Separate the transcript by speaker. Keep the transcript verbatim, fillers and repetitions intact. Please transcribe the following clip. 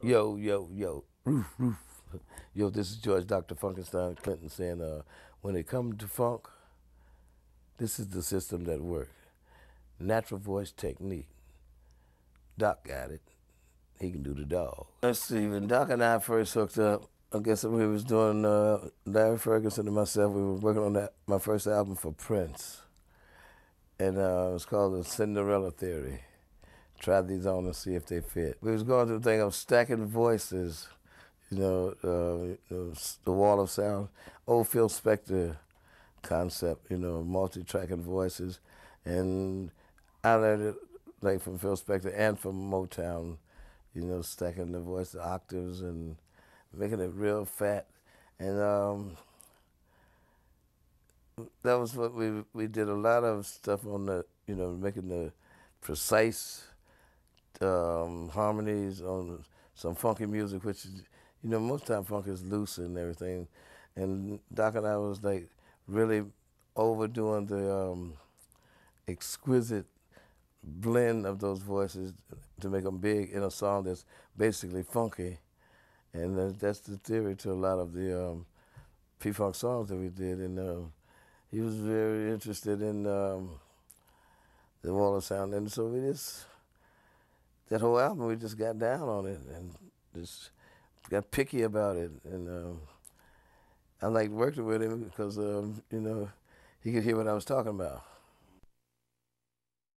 Speaker 1: Yo, yo, yo, roof, roof. Yo, this is George Doctor Funkenstein Clinton saying, uh, when it comes to funk, this is the system that works. Natural voice technique. Doc got it. He can do the dog. Let's see, when Doc and I first hooked up, I guess we was doing, uh, Larry Ferguson and myself, we were working on that, my first album for Prince. And uh, it was called The Cinderella Theory. Try these on and see if they fit. We was going through the thing of stacking voices, you know, uh, the wall of sound, old Phil Spector concept, you know, multi-tracking voices. And I learned it like from Phil Spector and from Motown, you know, stacking the voice, the octaves and making it real fat. And um, that was what we, we did a lot of stuff on the, you know, making the precise um, harmonies on some funky music, which is, you know, most time funk is loose and everything. And Doc and I was like really overdoing the um, exquisite blend of those voices to make them big in a song that's basically funky. And that's the theory to a lot of the um, P-Funk songs that we did. And uh, he was very interested in um, the wall of sound. And so we just, that whole album, we just got down on it and just got picky about it. And um, I liked working with him because, um, you know, he could hear what I was talking about.